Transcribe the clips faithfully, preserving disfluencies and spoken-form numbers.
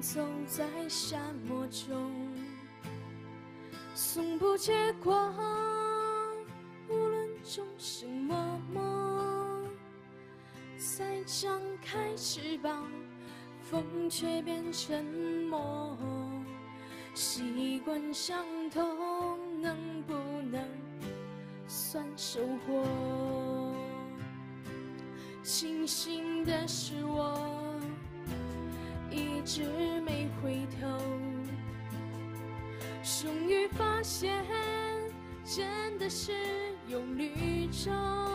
走在沙漠中，从不结果。无论众生默默，再张开翅膀，风却变沉默。习惯相同，能不能算收获？庆幸的是我一直没回头，终于发现真的是有绿洲，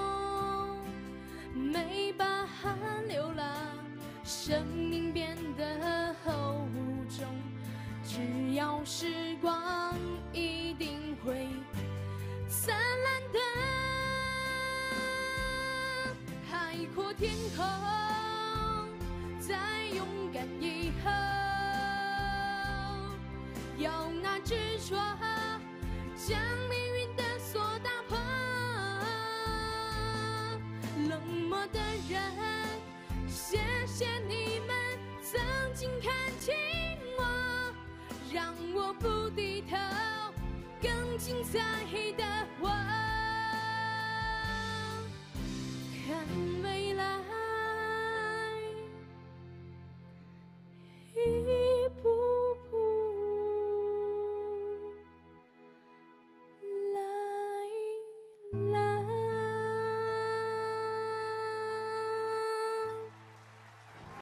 没把汗流浪，生命变得厚重。只要时光一定会灿烂的海阔天空，再勇敢以后，要那执着将命运的锁打破。冷漠的人，谢谢你们曾经看清我，让我不低头，更精彩的我，看未来。